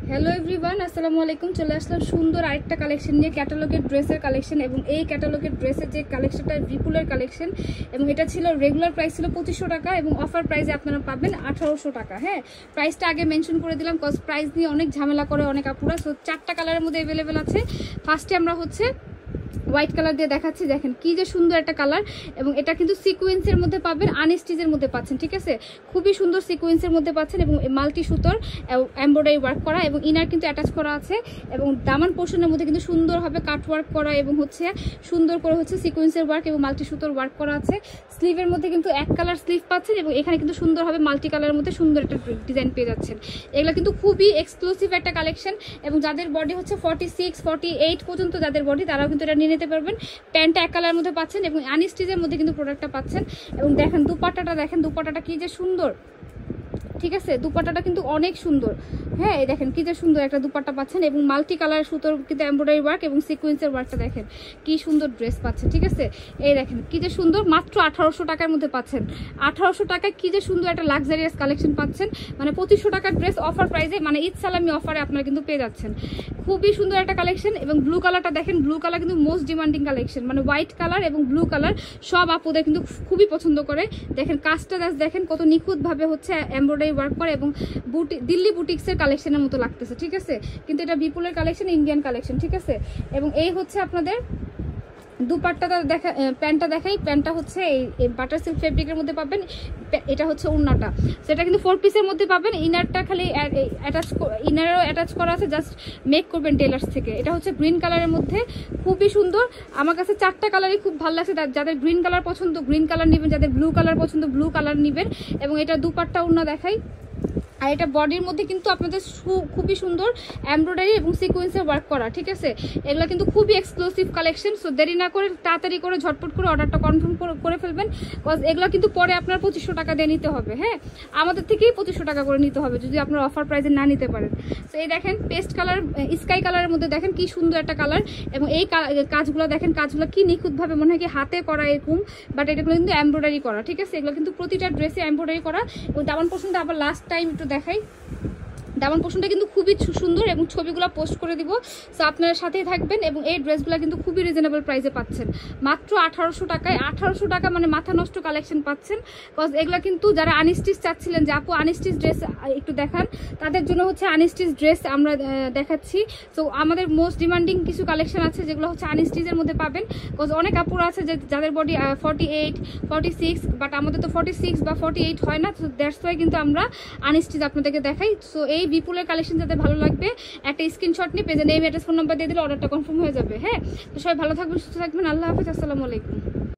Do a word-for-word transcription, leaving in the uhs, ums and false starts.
Hello everyone, আসসালামু আলাইকুম। চলে আসলাম সুন্দর আরেকটা কালেকশন নিয়ে, ক্যাটালগের ড্রেসের কালেকশন। এবং এই ক্যাটালগের ড্রেসের যে কালেকশনটা বিপুলের কালেকশন, এবং এটা ছিল রেগুলার প্রাইস ছিল পঁচিশশো টাকা এবং অফার প্রাইসে আপনারা পাবেন আঠারোশো টাকা। হ্যাঁ, প্রাইসটা আগে মেনশন করে দিলাম, কজ প্রাইস নিয়ে অনেক ঝামেলা করে অনেক আপুরা। সো চারটা কালারের মধ্যে অ্যাভেলেবেল আছে। ফার্স্টে আমরা হচ্ছে হোয়াইট কালার দিয়ে দেখাচ্ছি। দেখেন কি যে সুন্দর একটা কালার, এবং এটা কিন্তু সিকোয়েন্সের মধ্যে পাবেন, আনস্টিচের মধ্যে পাচ্ছেন। ঠিক আছে, খুবই সুন্দর সিকোয়েন্সের মধ্যে পাচ্ছেন এবং মাল্টি সুতোর এমব্রয়ডারি ওয়ার্ক করা, এবং ইনার কিন্তু অ্যাটাচ করা আছে। এবং দামান পোর্শনের মধ্যে কিন্তু সুন্দরভাবে কাট ওয়ার্ক করা এবং হচ্ছে সুন্দর করে হচ্ছে সিকোয়েন্সের ওয়ার্ক এবং মাল্টি সুতোর ওয়ার্ক করা আছে। স্লিভের মধ্যে কিন্তু এক কালার স্লিভ পাচ্ছেন, এবং এখানে কিন্তু সুন্দরভাবে মাল্টি কালারের মধ্যে সুন্দর একটা ডিজাইন পেয়ে যাচ্ছেন। এগুলো কিন্তু খুবই এক্সক্লুসিভ একটা কালেকশন, এবং যাদের বডি হচ্ছে ফর্টি সিক্স ফর্টি এইট পর্যন্ত যাদের বডি, তারাও কিন্তু এটা নিয়ে নিতে পারবেন। প্যান্টটা এক কালারের মধ্যে পাচ্ছেন এবং আনস্টিচের মধ্যে কিন্তু প্রোডাক্টটা পাচ্ছেন। এবং দেখেন দুপাট্টাটা, দেখেন দুপাট্টাটা কি যে সুন্দর। ঠিক আছে, দুপাট্টাটা কিন্তু অনেক সুন্দর। হ্যাঁ, এই দেখেন কি যে সুন্দর একটা দুপাট্টা পাচ্ছেন, এবং মাল্টি কালার সুতোর কিন্তু এমব্রয়ডারি ওয়ার্ক এবং সিকোয়েন্সের ওয়ার্কটা দেখেন কি সুন্দর ড্রেস পাচ্ছেন। ঠিক আছে, এই দেখেন কি যে সুন্দর, মাত্র আঠারোশো টাকার মধ্যে পাচ্ছেন। আঠারোশো টাকায় কি যে সুন্দর একটা লাক্সারিয়াস কালেকশন পাচ্ছেন, মানে পঁচিশশো টাকার ড্রেস অফার প্রাইসে, মানে ঈদ সালামি অফারে আপনারা কিন্তু পেয়ে যাচ্ছেন। খুবই সুন্দর একটা কালেকশন। এবং ব্লু কালারটা দেখেন, ব্লু কালার কিন্তু মোস্ট ডিমান্ডিং কালেকশন, মানে হোয়াইট কালার এবং ব্লু কালার সব আপুদের কিন্তু খুবই পছন্দ করে। দেখেন কাজটা দেখেন কত নিখুঁতভাবে হচ্ছে এমব্রয়ডারি ওয়ার্ক করে, এবং বুটি দিল্লি বুটিক্সের কালেকশনের মতো লাগতেছে। ঠিক আছে, কিন্তু এটা বিপুলের কালেকশন, ইন্ডিয়ান কালেকশন। ঠিক আছে, এবং এই হচ্ছে আপনাদের দুপাট্টাটা দেখা, প্যান্টটা দেখাই। প্যান্টটা হচ্ছে এই বাটার সিল্ক ফেব্রিকের মধ্যে পাবেন। এটা হচ্ছে ওড়নাটা, সেটা কিন্তু ফোর পিসের মধ্যে পাবেন। ইনারটা খালি অ্যাটাচ, ইনারও অ্যাটাচ করা আছে, জাস্ট মেক করবেন টেলার্স থেকে। এটা হচ্ছে গ্রিন কালারের মধ্যে, খুবই সুন্দর। আমার কাছে চারটা কালারই খুব ভালো লাগছে। যাদের গ্রিন কালার পছন্দ গ্রিন কালার নেবেন, যাদের ব্লু কালার পছন্দ ব্লু কালার নেবেন। এবং এটা দুপাট্টা ওড়না দেখাই। আর এটা বডির মধ্যে কিন্তু আপনাদের খুবই সুন্দর এমব্রয়ডারি এবং সিকোয়েন্সের ওয়ার্ক করা। ঠিক আছে, এগুলো কিন্তু খুবই এক্সক্লুসিভ কালেকশন। সো দেরি না করে তাড়াতাড়ি করে ঝটপট করে অর্ডারটা কনফার্ম করে ফেলবেন, কজ এগুলো কিন্তু পরে আপনার পঁচিশশো টাকা দিয়ে নিতে হবে। হ্যাঁ, আমাদের থেকেই পঁচিশশো টাকা করে নিতে হবে যদি আপনার অফার প্রাইসে না নিতে পারেন। সো এই দেখেন পেস্ট কালার, স্কাই কালারের মধ্যে দেখেন কি সুন্দর একটা কালার, এবং এই কাজগুলো দেখেন, কাজগুলো কি নিখুঁতভাবে মনে হয় কি হাতে করা এরকম, বাট এগুলো কিন্তু এমব্রয়ডারি করা। ঠিক আছে, এগুলো কিন্তু প্রতিটা ড্রেসে এমব্রয়ডারি করা। এবং দামান পছন্দ আবার লাস্ট টাইম একটু দেখাই। দামান পোর্শনটা কিন্তু খুবই সুন্দর, এবং ছবিগুলো পোস্ট করে দিব। সো আপনারা সাথেই থাকবেন। এবং এই ড্রেসগুলো কিন্তু খুবই রিজনেবল প্রাইসে পাচ্ছেন, মাত্র আঠারোশো টাকায়। আঠারোশো টাকা মানে মাথা নষ্ট কালেকশন পাচ্ছেন, কজ এগুলো কিন্তু যারা আনস্টিচ চাচ্ছিলেন যে আপু আনস্টিচ ড্রেস একটু দেখান, তাদের জন্য হচ্ছে আনস্টিচ ড্রেস আমরা দেখাচ্ছি। সো আমাদের মোস্ট ডিমান্ডিং কিছু কালেকশন আছে যেগুলো হচ্ছে আনস্টিচের মধ্যে পাবেন, কজ অনেক আপুরা আছে যে যাদের body forty eight forty six but আমাদের তো ফর্টি সিক্স বা ফর্টি এইট হয় না। তো দ্যাটস ওয়াই কিন্তু আমরা আনস্টিচ আপনাদেরকে দেখাই। সো এই বিপুলের কালেকশন যাতে ভালো লাগবে, একটা স্ক্রিনশট নিয়ে পেজে নেম অ্যাড্রেস ফোন নাম্বার দিয়ে দিলে অর্ডারটা কনফার্ম হয়ে যাবে। হ্যাঁ, তো সবাই ভালো থাকবেন, সুস্থ থাকবেন। আল্লাহ হাফেজ, আসসালামু আলাইকুম।